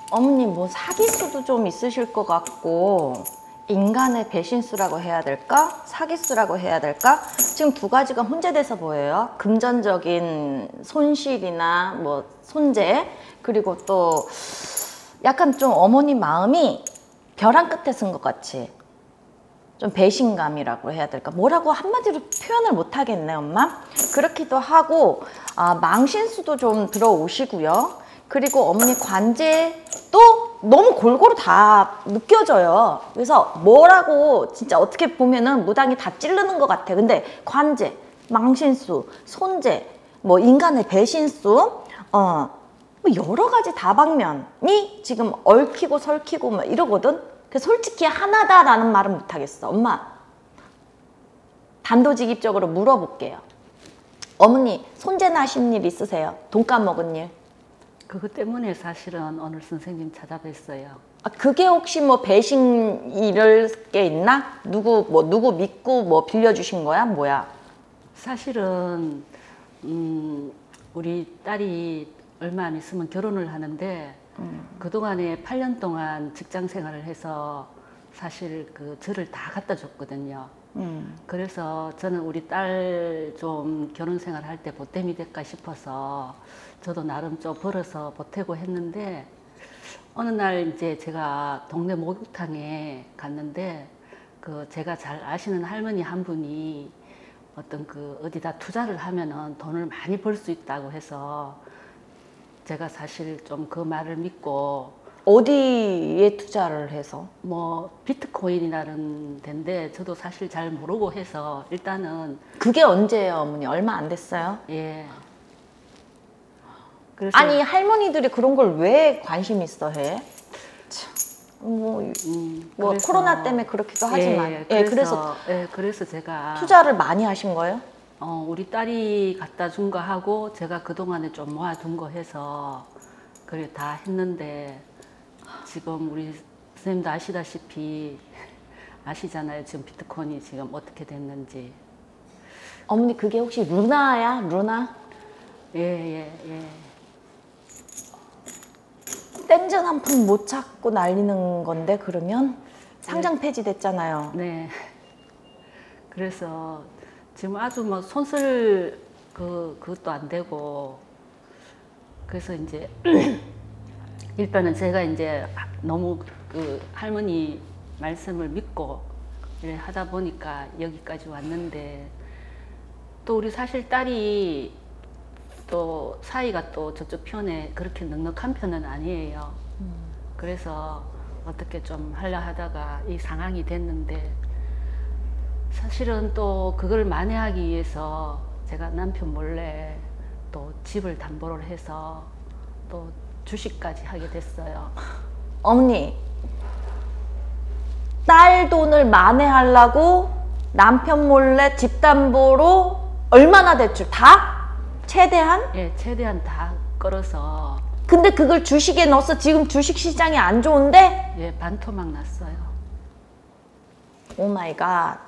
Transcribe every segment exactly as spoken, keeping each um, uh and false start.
어머님 뭐 사기수도 좀 있으실 것 같고 인간의 배신수라고 해야 될까? 사기수라고 해야 될까? 지금 두 가지가 혼재돼서 보여요. 금전적인 손실이나 뭐 손재, 그리고 또 약간 좀 어머니 마음이 벼랑 끝에 쓴 것 같이 좀 배신감이라고 해야 될까? 뭐라고 한마디로 표현을 못 하겠네, 엄마. 그렇기도 하고 아, 망신수도 좀 들어오시고요. 그리고 어머니 관제도 너무 골고루 다 느껴져요. 그래서 뭐라고 진짜 어떻게 보면은 무당이 다 찌르는 것 같아. 근데 관제, 망신수, 손재, 뭐 인간의 배신수, 어, 뭐 여러 가지 다방면이 지금 얽히고 설키고 막 이러거든. 그래서 솔직히 하나다라는 말은 못하겠어. 엄마, 단도직입적으로 물어볼게요. 어머니 손재나 하신 일 있으세요? 돈 까먹은 일? 그것 때문에 사실은 오늘 선생님 찾아뵀어요. 아, 그게 혹시 뭐 배신 이럴 게 있나? 누구 뭐 누구 믿고 뭐 빌려주신 거야? 뭐야? 사실은 음, 우리 딸이 얼마 안 있으면 결혼을 하는데 음. 그동안에 팔 년 동안 직장 생활을 해서 사실 그 저를 다 갖다 줬거든요. 음. 그래서 저는 우리 딸 좀 결혼 생활 할 때 보탬이 될까 싶어서 저도 나름 좀 벌어서 보태고 했는데 어느 날 이제 제가 동네 목욕탕에 갔는데 그 제가 잘 아시는 할머니 한 분이 어떤 그 어디다 투자를 하면은 돈을 많이 벌 수 있다고 해서 제가 사실 좀 그 말을 믿고 어디에 투자를 해서? 뭐 비트코인이라는 데인데 저도 사실 잘 모르고 해서 일단은 그게 언제예요, 어머니? 얼마 안 됐어요? 예. 그래서 아니 할머니들이 그런 걸 왜 관심 있어 해? 참, 뭐, 음, 뭐 그래서, 코로나 때문에 그렇기도 하지만 예, 예, 그래서, 그래서, 예, 그래서 제가 투자를 많이 하신 거예요? 어, 우리 딸이 갖다 준 거 하고 제가 그동안에 좀 모아둔 거 해서 그래 다 했는데 지금 우리 선생님도 아시다시피 아시잖아요. 지금 비트코인이 지금 어떻게 됐는지. 어머니 그게 혹시 루나야? 루나? 예, 예, 예. 땡전 한 푼 못 찾고 날리는 건데 그러면 상장 네. 폐지됐잖아요. 네. 그래서 지금 아주 뭐 손쓸 그 그것도 안 되고 그래서 이제 일단은 제가 이제 너무 그 할머니 말씀을 믿고 이래 하다 보니까 여기까지 왔는데 또 우리 사실 딸이 또 사이가 또 저쪽 편에 그렇게 넉넉한 편은 아니에요. 음. 그래서 어떻게 좀 하려 하다가 이 상황이 됐는데 사실은 또 그걸 만회하기 위해서 제가 남편 몰래 또 집을 담보를 해서 또 주식까지 하게 됐어요. 어머니, 딸 돈을 만회하려고 남편 몰래 집 담보로 얼마나 대출? 다? 최대한? 예, 최대한 다 끌어서. 근데 그걸 주식에 넣어서 지금 주식 시장이 안 좋은데? 예, 반토막 났어요. 오 마이 갓.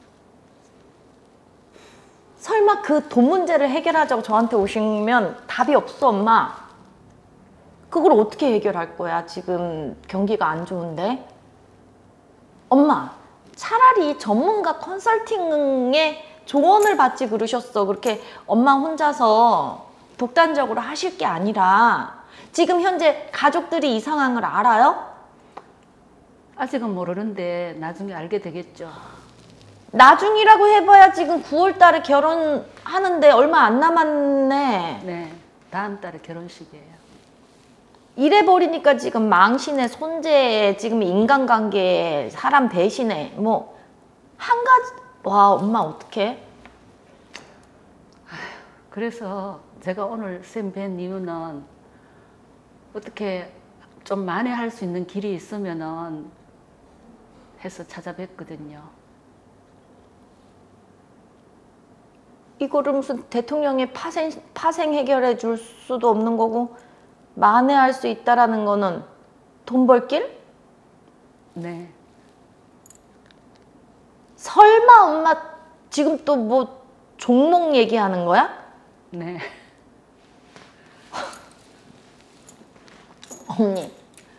설마 그 돈 문제를 해결하자고 저한테 오시면 답이 없어, 엄마. 그걸 어떻게 해결할 거야? 지금 경기가 안 좋은데? 엄마, 차라리 전문가 컨설팅에 조언을 받지 그러셨어. 그렇게 엄마 혼자서 독단적으로 하실 게 아니라 지금 현재 가족들이 이 상황을 알아요? 아직은 모르는데 나중에 알게 되겠죠. 나중이라고 해봐야 지금 구월 달에 결혼하는데 얼마 안 남았네. 네, 다음 달에 결혼식이에요. 이래버리니까 지금 망신에 손재에 지금 인간관계에 사람 배신에 뭐 한 가지. 와, 엄마 어떡해? 그래서 제가 오늘 쌤 뵌 이유는 어떻게 좀 만회할 수 있는 길이 있으면은 해서 찾아뵀거든요. 이거를 무슨 대통령이 파생, 파생 해결해 줄 수도 없는 거고 만회할 수 있다라는 거는 돈 벌 길? 네. 설마 엄마 지금 또 뭐 종목 얘기하는 거야? 네. 언니,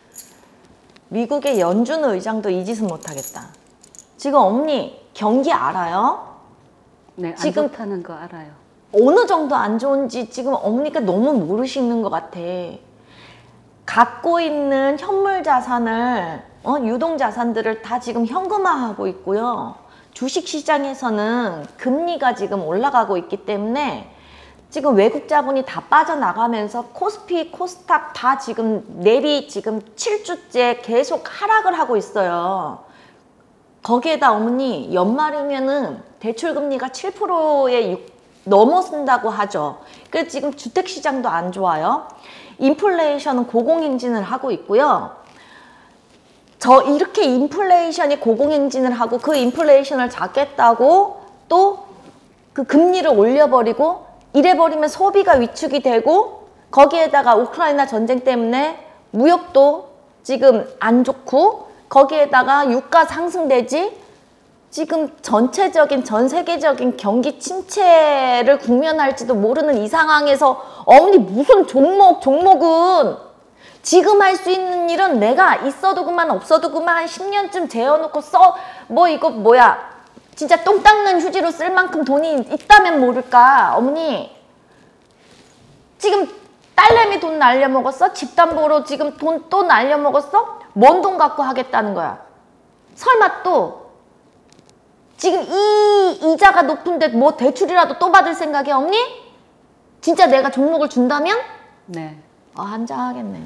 미국의 연준 의장도 이 짓은 못하겠다. 지금 어머니 경기 알아요? 네, 안 지금 좋다는 거 알아요. 어느 정도 안 좋은지 지금 어머니가 너무 모르시는 것 같아. 갖고 있는 현물 자산을 어, 유동 자산들을 다 지금 현금화하고 있고요. 주식 시장에서는 금리가 지금 올라가고 있기 때문에 지금 외국 자본이 다 빠져나가면서 코스피, 코스닥 다 지금 내리 지금 칠 주째 계속 하락을 하고 있어요. 거기에다 어머니 연말이면은 대출금리가 칠 퍼센트에 넘어선다고 하죠. 그래서 지금 주택시장도 안 좋아요. 인플레이션은 고공행진을 하고 있고요. 저 이렇게 인플레이션이 고공행진을 하고 그 인플레이션을 잡겠다고 또 그 금리를 올려버리고 이래버리면 소비가 위축이 되고 거기에다가 우크라이나 전쟁 때문에 무역도 지금 안 좋고 거기에다가 유가 상승되지 지금 전체적인 전 세계적인 경기 침체를 국면할지도 모르는 이 상황에서 어머니 무슨 종목 종목은 지금 할 수 있는 일은 내가 있어도 그만 없어도 그만 한 십 년쯤 재워놓고 써 뭐 이거 뭐야 진짜 똥 닦는 휴지로 쓸 만큼 돈이 있다면 모를까. 어머니 지금 딸내미 돈 날려먹었어? 집담보로 지금 돈 또 날려먹었어? 뭔 돈 갖고 하겠다는 거야? 설마 또 지금 이 이자가 높은데 뭐 대출이라도 또 받을 생각이야 어머니? 진짜 내가 종목을 준다면? 네. 아 한장하겠네.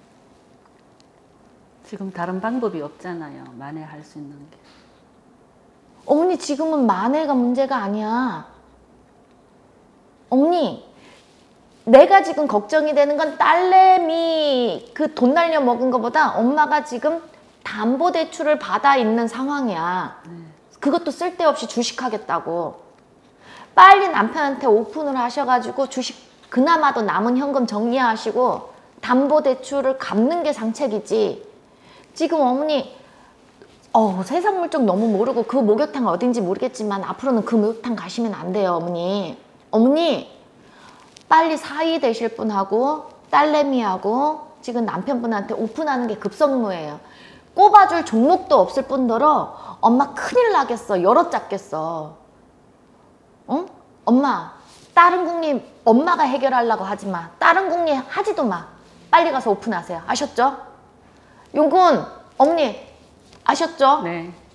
지금 다른 방법이 없잖아요. 만회할 수 있는 게. 어머니 지금은 만회가 문제가 아니야. 어머니 내가 지금 걱정이 되는 건 딸내미 그 돈 날려 먹은 것보다 엄마가 지금 담보대출을 받아 있는 상황이야. 네. 그것도 쓸데없이 주식하겠다고. 빨리 남편한테 오픈을 하셔가지고 주식 그나마도 남은 현금 정리하시고 담보대출을 갚는 게 상책이지. 지금 어머니 어, 세상 물정 너무 모르고 그 목욕탕 어딘지 모르겠지만 앞으로는 그 목욕탕 가시면 안 돼요 어머니. 어머니 빨리 사위 되실 분하고 딸내미하고 지금 남편분한테 오픈하는 게 급선무예요. 꼽아줄 종목도 없을 뿐더러 엄마 큰일 나겠어. 열어 짰겠어. 응? 엄마 다른 국립 엄마가 해결하려고 하지 마. 다른 국립 하지도 마. 빨리 가서 오픈하세요. 아셨죠? 용군 어머니 아셨죠? 네.